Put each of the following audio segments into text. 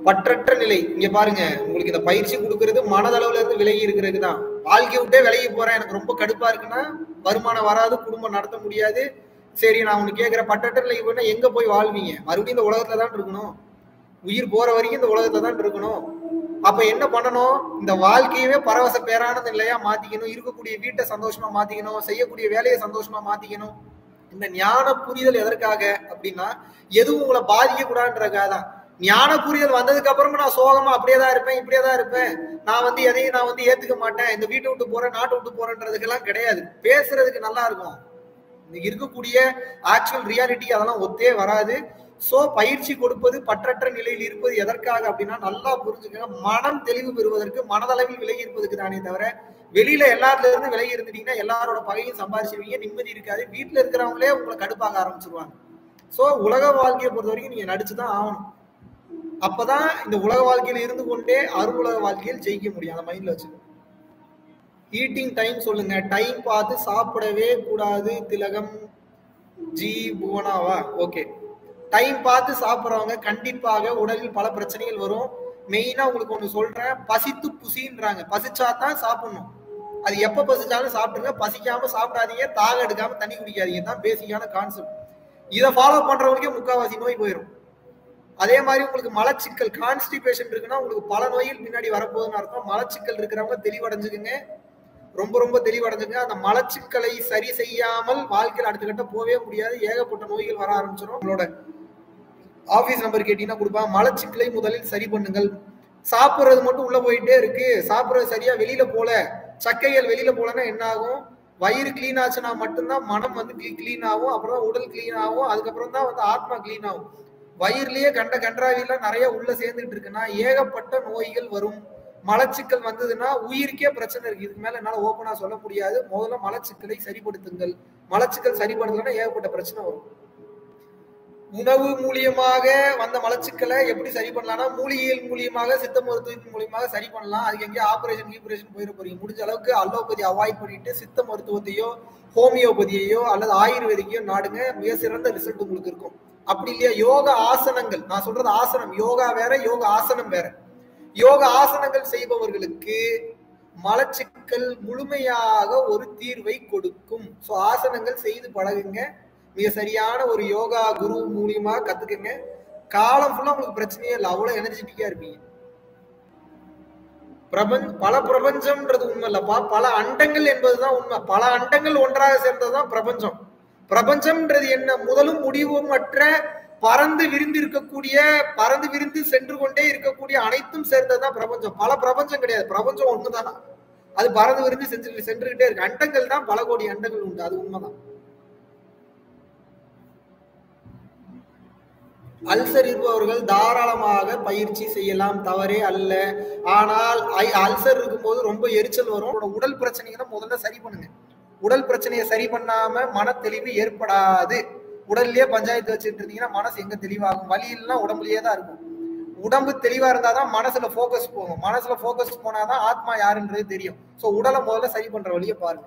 பற்றற்ற நிலை. இங்க பாருங்க, உங்களுக்கு இந்த பயிற்சி கொடுக்கறது மனதளவுல இருந்து விலகி இருக்கிறது தான். வாழ்க்கை விட்டே விலகி போறேன், எனக்கு ரொம்ப கடுப்பா இருக்குன்னா வருமானம் வராது, குடும்பம் நடத்த முடியாது. சரி, நான் உனக்கு கேட்கிற பற்றற்ற நிலைக்கு போனா எங்க போய் வாழ்வீங்க? மறுபடியும் இந்த உலகத்துல தான் இருக்கணும். உயிர் போற வரைக்கும் இந்த உலகத்துல தான் இருக்கணும். அப்ப என்ன பண்ணணும்? இந்த வாழ்க்கையவே பரவச பேரானது நிலையா மாத்திக்கணும். இருக்கக்கூடிய வீட்டை சந்தோஷமா மாத்திக்கணும். செய்யக்கூடிய வேலையை சந்தோஷமா மாத்திக்கணும். இந்த ஞான புரிதல் எதற்காக அப்படின்னா, எதுவும் உங்களை பாதிக்க கூடாதுன்றதுக்காக தான். ஞான புரிதல் வந்ததுக்கு அப்புறமா நான் சோகமா அப்படியேதான் இருப்பேன், இப்படியேதான் இருப்பேன், நான் எதையும் நான் ஏத்துக்க மாட்டேன், இந்த வீட்டை விட்டு போறேன், நாட்டை விட்டு போறேன்றதுக்கெல்லாம் கிடையாது. பேசுறதுக்கு நல்லா இருக்கும், இருக்கக்கூடிய ஆக்சுவல் ரியாலிட்டி அதெல்லாம் ஒத்தே வராது. சோ பயிற்சி கொடுப்பது பற்றற்ற நிலையில் இருப்பது எதற்காக அப்படின்னா, நல்லா புரிஞ்சுக்கங்க, மனம் தெளிவு பெறுவதற்கு, மனதளவில் விலகி இருப்பதுக்கு தானே தவிர, வெளியில எல்லாத்துல இருந்து விலகி இருந்துட்டீங்கன்னா எல்லாரோட பகையும் சம்பாதிச்சிருவீங்க, நிம்மதி இருக்காது, வீட்டுல இருக்கிறவங்களே உங்களை கடுப்பாக ஆரம்பிச்சிருவாங்க. சோ உலக வாழ்க்கையை பொறுத்த வரைக்கும் நீங்க நடிச்சுதான் ஆகணும். அப்பதான் இந்த உலக வாழ்க்கையில இருந்து கொண்டே அருளுலக வாழ்க்கையில் ஜெயிக்க முடியும். அந்த மைண்ட்ல வச்சுக்கணும். ஈட்டிங் டைம் சொல்லுங்க. டைம் பார்த்து சாப்பிடவே கூடாது. திலகம் ஜி புவனாவா? ஓகே. டைம் பார்த்து சாப்பிட்றவங்க கண்டிப்பாக உடலில் பல பிரச்சனைகள் வரும். மெயினா உங்களுக்கு ஒண்ணு சொல்றேன், பசித்து புசின்றாங்க. பசிச்சாதான் சாப்பிடணும். அது எப்ப பசிச்சாலும் சாப்பிடுங்க, பசிக்காம சாப்பிடாதீங்க, தாக எடுக்காம தண்ணி குடிக்காதீங்க. தான் பேசிக்கான கான்செப்ட். இதை ஃபாலோ பண்றவங்களுக்கே முக்காவாசி நோய் போயிடும். அதே மாதிரி உங்களுக்கு மலச்சிக்கல், கான்ஸ்டிபேஷன் இருக்குன்னா உங்களுக்கு பல நோய்கள் பின்னாடி வரப்போகுதுன்னு அர்த்தம். மலச்சிக்கல் இருக்கிறவங்க தெளிவடைஞ்சுக்குங்க, ரொம்ப ரொம்ப தெளிவடைஞ்சுங்க. அந்த மலச்சிக்கலை சரி செய்யாமல் வாழ்க்கையில் அடுத்த கட்ட போவே முடியாது. ஏகப்பட்ட நோய்கள் வர ஆரம்பிச்சிடும். உங்களோட ஆபீஸ் நம்பர் கேட்டீங்கன்னா கொடுப்பாங்க. மலச்சிக்கலை முதலில் சரி பண்ணுங்கள். சாப்பிட்றது மட்டும் உள்ள போயிட்டே இருக்கு, சாப்பிட்றது சரியா வெளியில போல, சக்கைகள் வெளியில போலன்னா என்ன ஆகும்? வயிறு கிளீன் ஆச்சுன்னா மட்டும்தான் மனம் கிளீன் ஆகும், அப்புறம் உடல் கிளீன் ஆகும், அதுக்கப்புறம் தான் ஆத்மா கிளீன் ஆகும். வயிறுலயே கன்றாவிலாம் நிறைய உள்ள சேர்ந்துட்டு இருக்குன்னா ஏகப்பட்ட நோய்கள் வரும். மலச்சிக்கல் வந்ததுன்னா உயிருக்கே பிரச்சனை இருக்கு. இதுக்கு மேல என்னால ஓப்பனா சொல்ல முடியாது. முதல்ல மலச்சிக்கலை சரிப்படுத்துங்கள். மலச்சிக்கல் சரிப்படுத்தலன்னா ஏகப்பட்ட பிரச்சனை வரும். உணவு மூலியமாக வந்த மலச்சிக்கலை எப்படி சரி பண்ணலாம்னா, மூலிகைகள் மூலியமாக, சித்த மருத்துவத்தின் மூலியமாக சரி பண்ணலாம். அதுக்கு எங்கேயோ ஆபரேஷன் போயிட போறீங்க. முடிஞ்ச அளவுக்கு அலோபதி அவாய்ட் பண்ணிட்டு சித்த மருத்துவத்தையோ ஹோமியோபதியையோ அல்லது ஆயுர்வேதிக்கையோ நாடுங்க. மிக சிறந்த ரிசல்ட் உங்களுக்கு இருக்கும். அப்படி இல்லையா, யோக ஆசனங்கள், நான் சொல்றது ஆசனம், யோகா வேற, யோக ஆசனம் வேற. யோக ஆசனங்கள் செய்பவர்களுக்கு மலச்சிக்கல் முழுமையாக ஒரு தீர்வை கொடுக்கும். சோ ஆசனங்கள் செய்து பழகுங்க. மிக சரியான ஒரு யோகா குரு மூலியமா கத்துக்குங்க. காலம் ஃபுல்லா உங்களுக்கு பிரச்சனையே இல்லை, அவ்வளவு எனர்ஜெட்டிக்கா இருப்பீங்க. பல பிரபஞ்சம்ன்றது உண்மை இல்லப்பா, பல அண்டங்கள் என்பதுதான் உண்மை. பல அண்டங்கள் ஒன்றாக சேர்ந்ததுதான் பிரபஞ்சம். பிரபஞ்சம்ன்றது என்ன? முதலும் முடிவும் மற்ற பறந்து விரிந்து இருக்கக்கூடிய, பறந்து விரிந்து சென்று கொண்டே இருக்கக்கூடிய அனைத்தும் சேர்ந்ததுதான் பிரபஞ்சம். பல பிரபஞ்சம் கிடையாது, பிரபஞ்சம் ஒண்ணுதானா, அது பறந்து விரிந்து சென்றுகிட்டே இருக்கு. அண்டங்கள் தான் பல கோடி அண்டங்கள் உண்டு, அது உண்மைதான். அல்சர் இருப்பவர்கள் தாராளமாக பயிற்சி செய்யலாம், தவறே அல்ல. ஆனால் அல்சர் இருக்கும்போது ரொம்ப எரிச்சல் வரும். உடல் பிரச்சனைகளை முதல்ல சரி பண்ணுங்க. உடல் பிரச்சனையை சரி பண்ணாம மன தெளிவு ஏற்படாது. உடல்லயே பஞ்சாயத்து வச்சுட்டு இருந்தீங்கன்னா மனசு எங்க தெளிவாகும்? வலி இல்லைன்னா உடம்புலயே தான் இருக்கும். உடம்பு தெளிவா இருந்தாதான் மனசுல போக்கஸ் போகும். மனசுல போக்கஸ் போனாதான் ஆத்மா யாருன்றது தெரியும். சோ உடலை முதல்ல சரி பண்ற வழியை பாருங்க.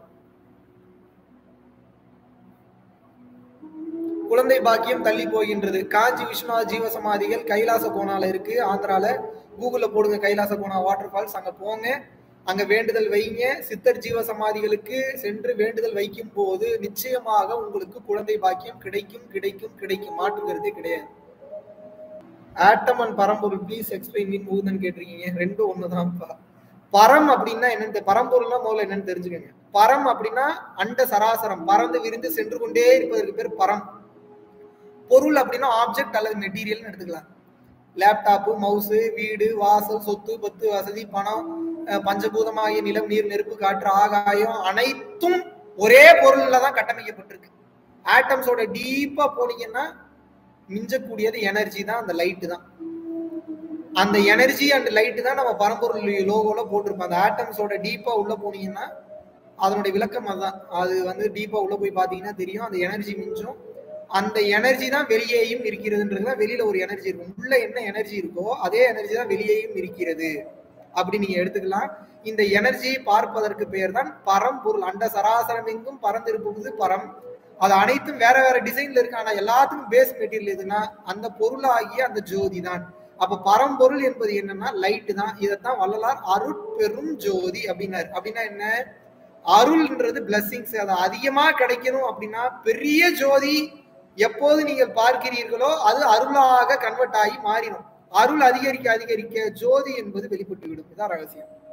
குழந்தை பாக்கியம் தள்ளி போகின்றது. காஞ்சி விஸ்வநாத ஜீவ சமாதிகள் கைலாச கோணால இருக்கு, ஆந்திரால. கூகுள்ல போடுங்க கைலாச கோணா வாட்டர் ஃபால்ஸ், அங்க போங்க, அங்க வேண்டுதல் வைங்க. சித்தர் ஜீவ சமாதிகளுக்கு சென்று வேண்டுதல் வைக்கும் போது நிச்சயமாக உங்களுக்கு குழந்தை பாக்கியம் கிடைக்கும் கிடைக்கும் கிடைக்கும், மாற்றுகிறதே கிடையாது. ஆட்டம் அண்ட் பரம்பொருள் ப்ளீஸ் எக்ஸ்பிளைன் மீன் முகுந்தன் கேட்டிருக்கீங்க. ரெண்டும் ஒண்ணுதான்ப்பா. பரம் அப்படின்னா என்னன்னு, பரம்பொருள்னா முதல்ல என்னன்னு தெரிஞ்சுக்கங்க. பரம் அப்படின்னா அண்ட சராசரம், பறந்து விரிந்து சென்று கொண்டே இருப்பதற்கு பேர் பரம். பொருள் அப்படின்னா ஆப்ஜெக்ட் அல்லது மெட்டீரியல்னு எடுத்துக்கலாம். லேப்டாப்பு, மவுசு, வீடு, வாசல், சொத்து, பத்து, வசதி, பணம், பஞ்சபூதமாகிய நிலம், நீர், நெருப்பு, காற்று, ஆகாயம் அனைத்தும் ஒரே பொருள்ல தான் கட்டமைக்கப்பட்டிருக்கு. ஆட்டம்ஸோட டீப்பா போனீங்கன்னா மிஞ்சக்கூடியது எனர்ஜி தான், அந்த லைட்டு தான். அந்த எனர்ஜி அண்ட் லைட்டு தான் நம்ம பரம்பொருள் லோகோல போட்டிருப்போம். அந்த ஆட்டம்ஸோட டீப்பா உள்ள போனீங்கன்னா அதனுடைய விளக்கம் அதுதான். அது டீப்பா உள்ள போய் பாத்தீங்கன்னா தெரியும். அந்த எனர்ஜி மிஞ்சும். அந்த எனர்ஜி தான் வெளியேயும் இருக்கிறதுன்றது. வெளியில ஒரு எனர்ஜி இருக்கும், உள்ள என்ன எனர்ஜி இருக்கோ அதே எனர்ஜி தான் வெளியேயும் இருக்கிறது, அப்படி நீங்க எடுத்துக்கலாம். இந்த எனர்ஜியை பார்ப்பதற்கு பெயர் தான் பரம்பொருள். அண்ட சராசரம் எங்கும் பறந்திருப்பது பரம். அது அனைத்தும் வேற வேற டிசைன்ல இருக்கு. ஆனா எல்லாத்துக்கும் பேஸ் மெட்டீரியல் எதுனா அந்த பொருளாகிய அந்த ஜோதி தான். அப்ப பரம்பொருள் என்பது என்னன்னா லைட் தான். இதைத்தான் வள்ளலார் அருட்பெரும் ஜோதி அப்படின்னாரு. அப்படின்னா என்ன? அருள்ன்றது பிளஸிங்ஸ். அது அதிகமா கிடைக்கணும் அப்படின்னா பெரிய ஜோதி எப்போது நீங்கள் பார்க்கிறீர்களோ அது அருளாக கன்வெர்ட் ஆகி மாறிடும். அருள் அதிகரிக்க அதிகரிக்க ஜோதி என்பது வெளிப்பட்டு விடும். இதான் ரகசியம்.